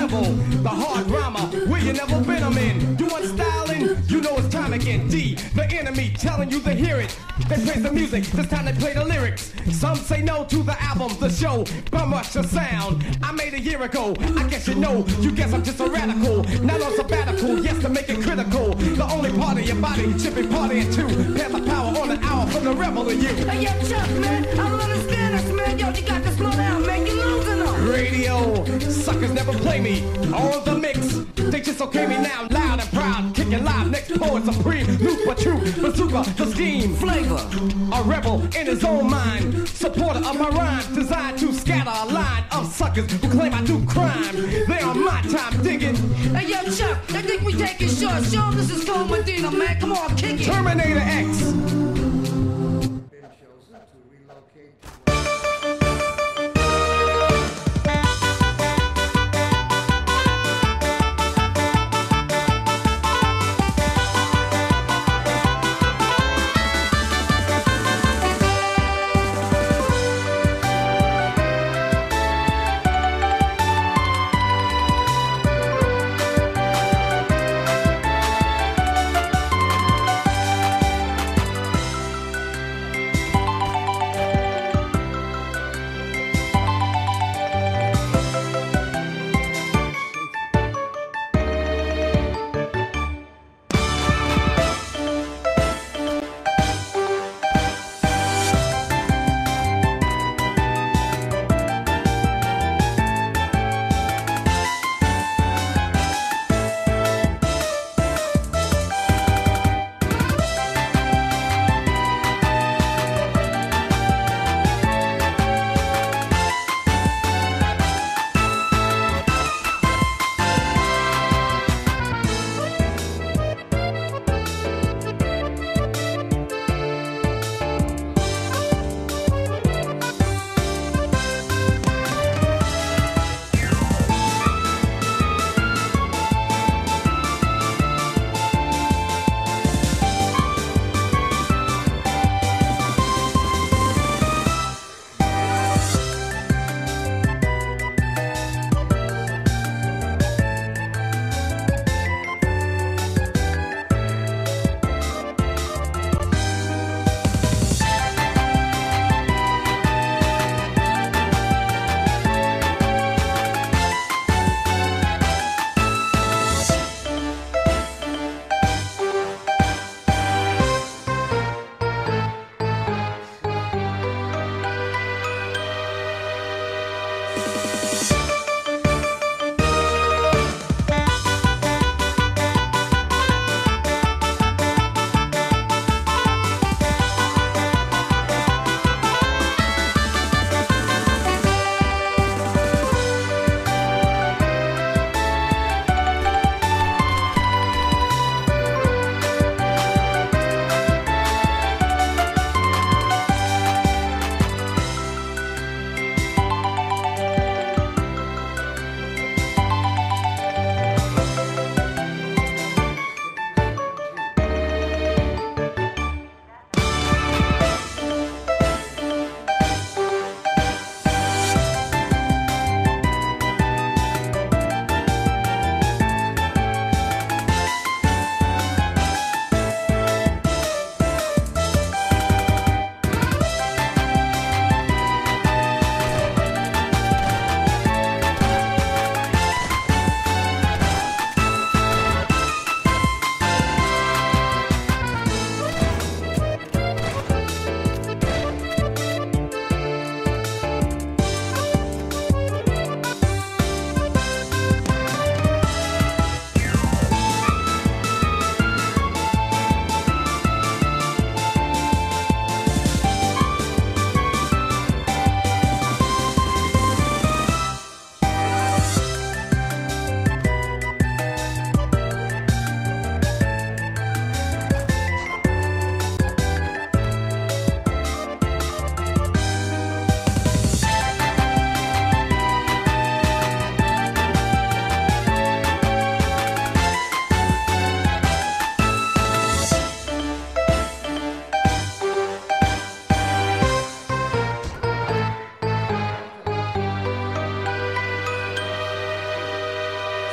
level. The hard drama, where you never been, I'm in. You want styling? You know it's time again. D, the enemy, telling you to hear it. They praise the music, this time they play the lyrics. Some say no to the album, the show, bum rush the sound. I made a year ago, I guess you know. You guess I'm just a radical, not on sabbatical, yes to make it critical. The only part of your body should be partying too. Pass the power on an hour from the rebel in you. Hey, yo, Chuck, man, I don't understand this, man. Yo, you got to slow down, man. You losing them. Radio, suckers never play me. On the mix, they just okay me now. Loud and proud, kicking live. Next poet supreme, loop but true, bazooka, the scheme. Flavor, a rebel in his own mind. Supporter of my rhymes, designed to scatter a line of suckers who claim I do crime. They on my time digging. Hey, yo, Chuck, I think we take it short. Show this is Cole Medina, man. Come on, kick it. Terminator X.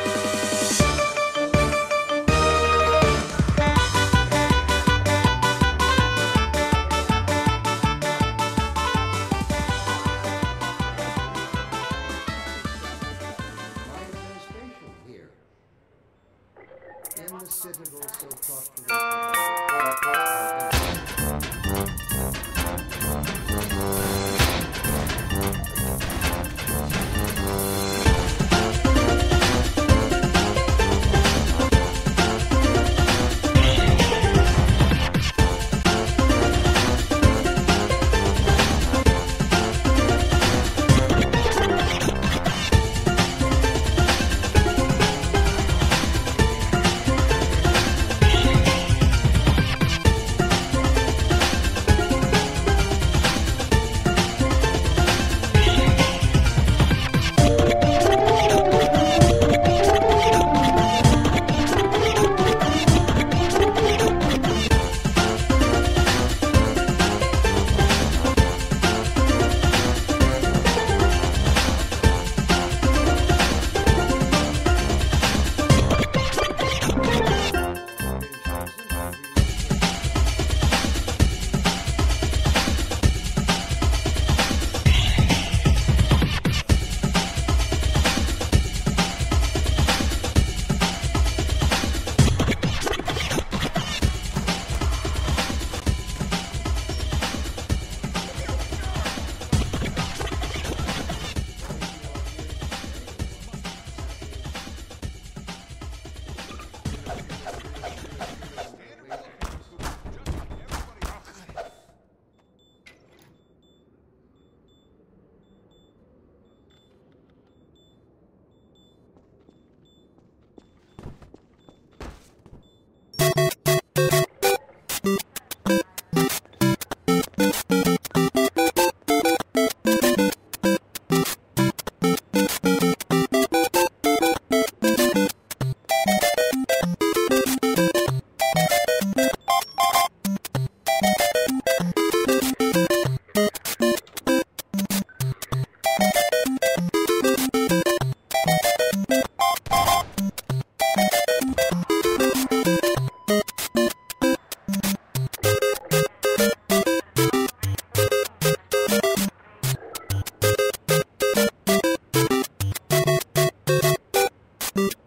In the citadel so prosperous. You